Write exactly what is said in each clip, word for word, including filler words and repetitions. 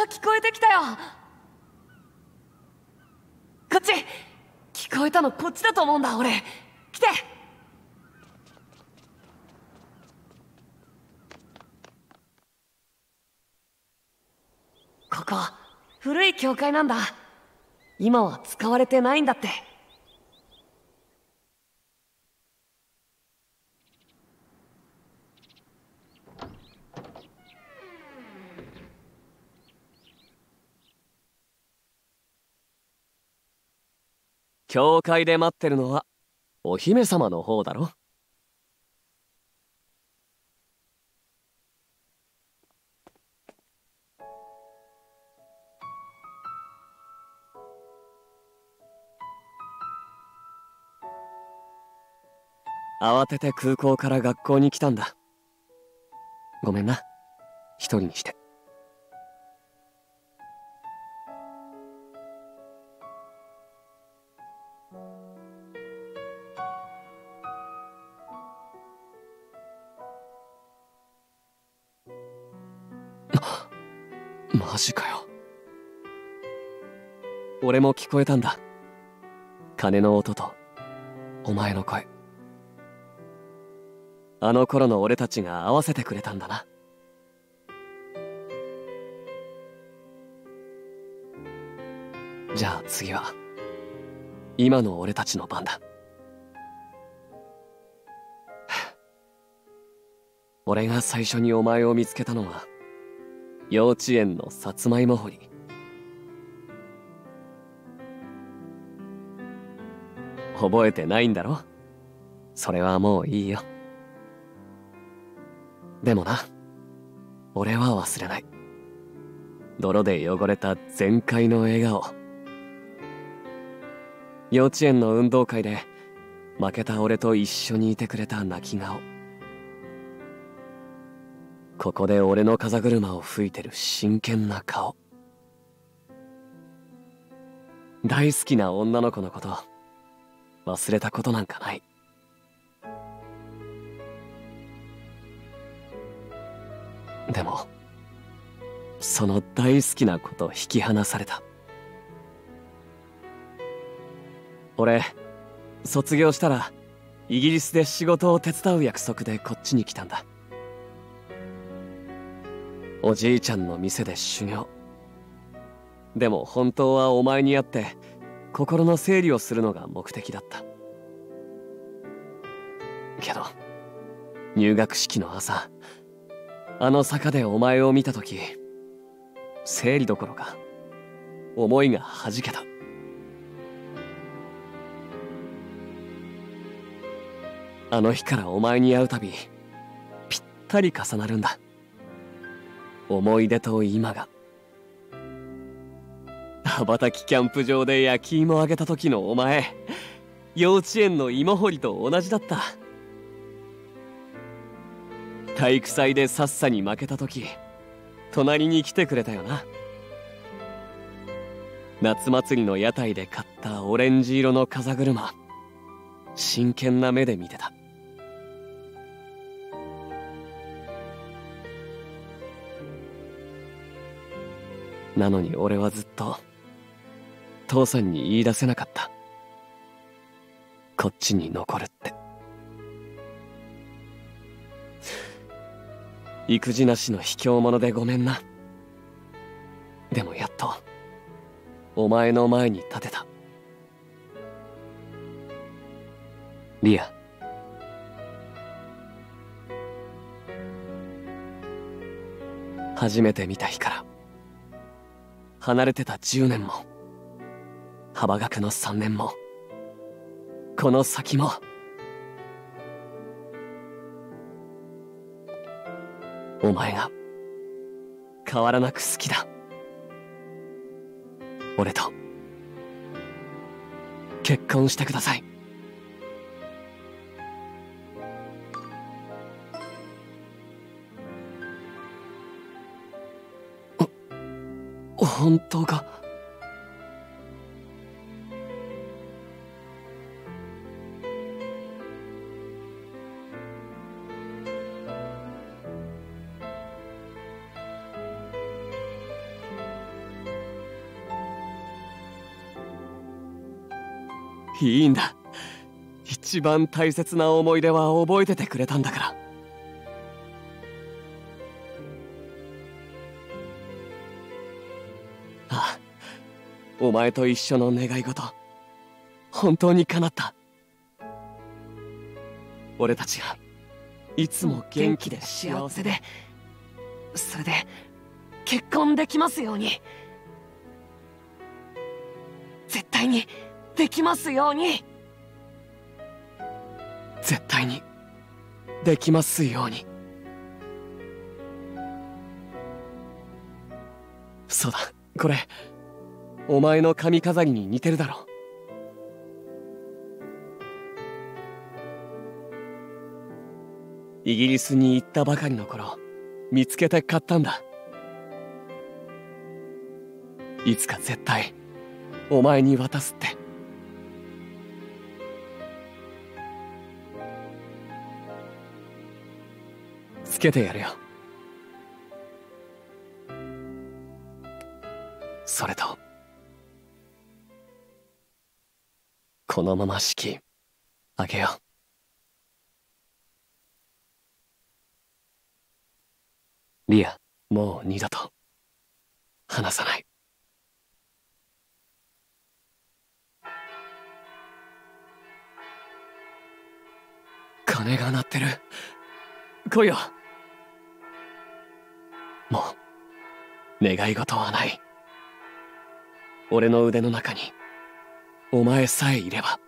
聞こえてきたよ。こっち。聞こえたのこっちだと思うんだ俺。来て。ここ古い教会なんだ。今は使われてないんだって。教会で待ってるのはお姫様の方だろ。慌てて空港から学校に来たんだ。ごめんな、一人にして。マジかよ。俺も聞こえたんだ。鐘の音とお前の声。あの頃の俺たちが合わせてくれたんだな。じゃあ次は今の俺たちの番だ。俺が最初にお前を見つけたのは幼稚園のさつまいも掘り。覚えてないんだろ。それはもういいよ。でもな、俺は忘れない。泥で汚れた全開の笑顔。幼稚園の運動会で負けた俺と一緒にいてくれた泣き顔。ここで俺の風車を吹いてる真剣な顔。大好きな女の子のこと忘れたことなんかない。でもその大好きな子と引き離された。俺卒業したらイギリスで仕事を手伝う約束でこっちに来たんだ。おじいちゃんの店で修行。でも本当はお前に会って心の整理をするのが目的だった。けど入学式の朝、あの坂でお前を見たとき、整理どころか思いがはじけた。あの日からお前に会うたびぴったり重なるんだ。思い出と今が。羽ばたきキャンプ場で焼き芋あげた時のお前、幼稚園の芋掘りと同じだった。体育祭でさっさに負けた時、隣に来てくれたよな。夏祭りの屋台で買ったオレンジ色の風車、真剣な目で見てた。なのに俺はずっと父さんに言い出せなかった。こっちに残るって。育児なしの卑怯者でごめんな。でもやっとお前の前に立てた。リア、初めて見た日から離れてたじゅうねんも、幅学のさんねんも、この先も、お前が変わらなく好きだ。俺と結婚してください。本当か？ いいんだ。一番大切な思い出は覚えててくれたんだから。ああ、お前と一緒の願い事、本当に叶った。俺たちがいつも元気で幸せで、それで結婚できますように。絶対にできますように。絶対にできますように。そうだ、これお前の髪飾りに似てるだろ。イギリスに行ったばかりの頃見つけて買ったんだ。いつか絶対お前に渡すって。つけてやるよ。それとこのまま式あげよう。リア、もう二度と離さない。鐘が鳴ってる。来いよ。もう願い事はない。俺の腕の中にお前さえいれば。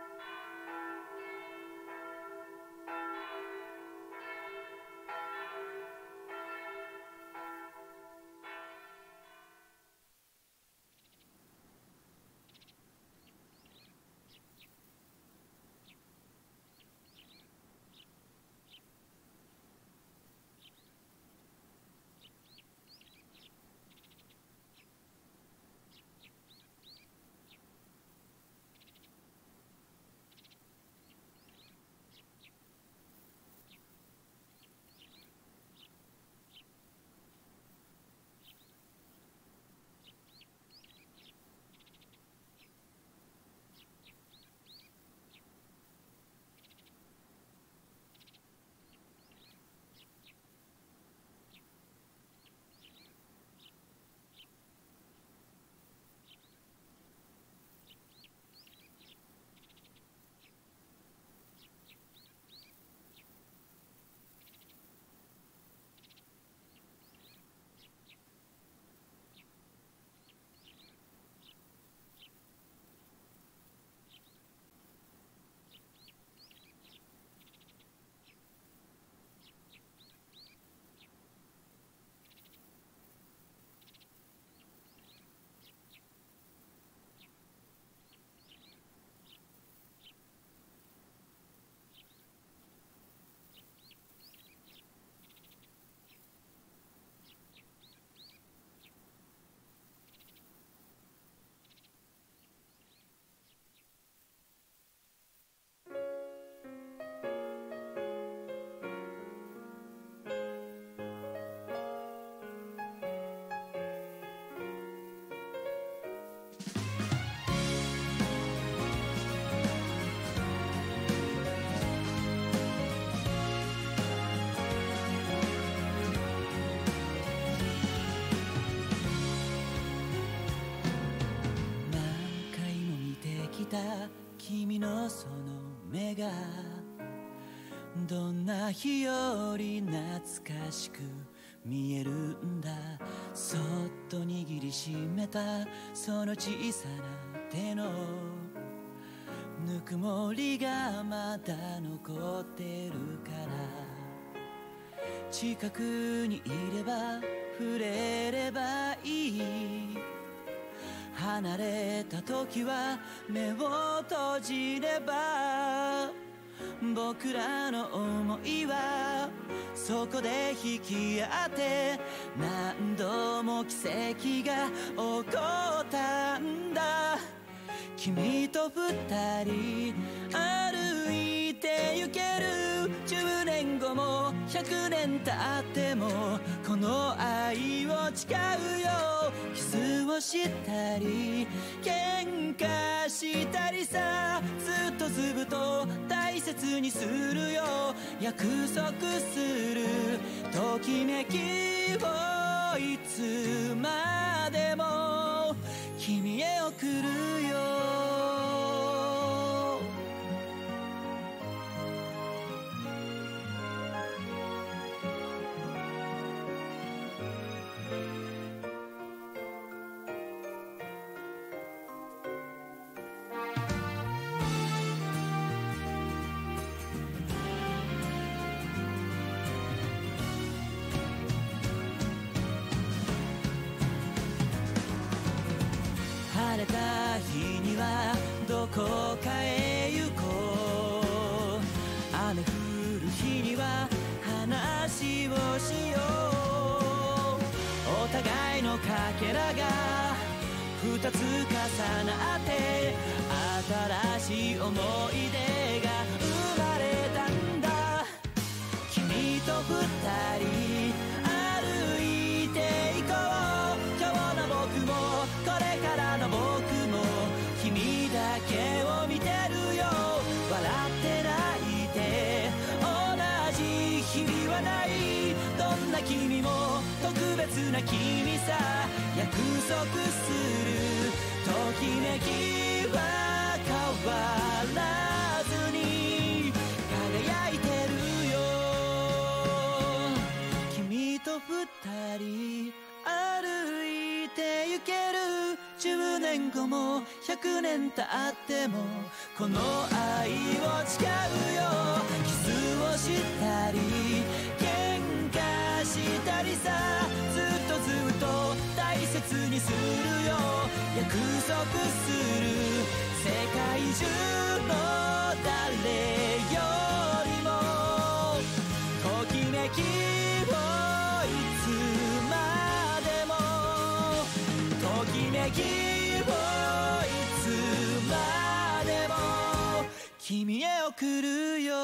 君のその目がどんな日より懐かしく見えるんだ。そっと握りしめたその小さな手のぬくもりがまだ残ってるから、近くにいれば触れればいい。離れた時は目を閉じれば僕らの想いはそこで引き合って、何度も奇跡が起こったんだ。君と二人歩いて行けるじゅうねんごもひゃくねん経ってもこの愛を誓うよ。キスをしたり喧嘩したりさ、ずっとずっと大切にするよ。約束するときめきをいつまでも君へ送るよ。晴れた日にはどこかへ行こう。雨降る日には話をしよう。お互いのかけらが二つ重なって新しい思い出が生まれたんだ。君と二人歩いていこう。今日の僕もこれからの僕も君だけを見てるよ。笑って泣いて同じ日々はない。どんな君も特別な君さ。約束するときめきは変わらずに輝いてるよ。君と二人歩いて行ける。じゅうねんごもひゃくねん経ってもこの愛を誓うよ。キスをしたり喧嘩したりさ、ずっとずっと大切にするよ。約束する世界中の誰よりもときめきをいつまでもときめきをいつまでも君へ送るよ。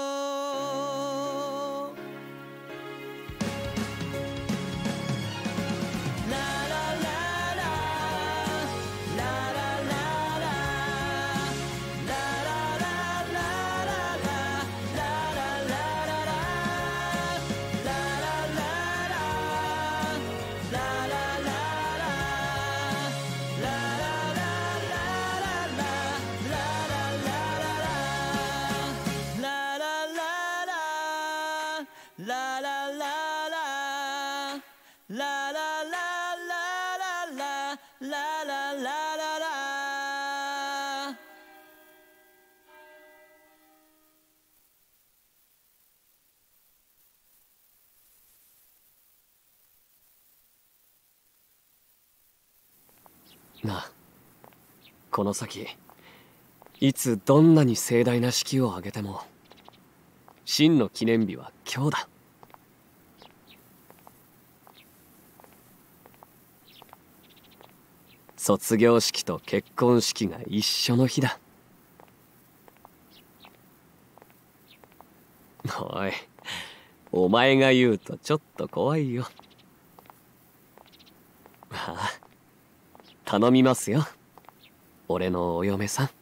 なあ、この先いつどんなに盛大な式を挙げても真の記念日は今日だ。卒業式と結婚式が一緒の日だ。おい、お前が言うとちょっと怖いよ。ああ、頼みますよ、俺のお嫁さん。